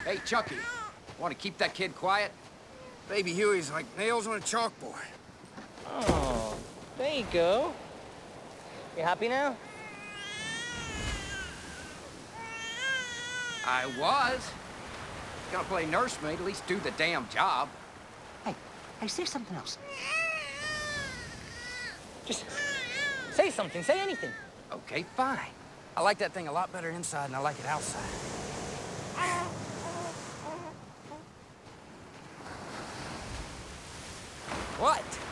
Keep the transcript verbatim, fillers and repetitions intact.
Hey, Chucky, want to keep that kid quiet? Baby Huey's like nails on a chalkboard. Oh, there you go. You happy now? I was. Gonna play nursemaid, at least do the damn job. Hey, hey, say something else. Just say something, say anything. Okay, fine. I like that thing a lot better inside than I like it outside. What?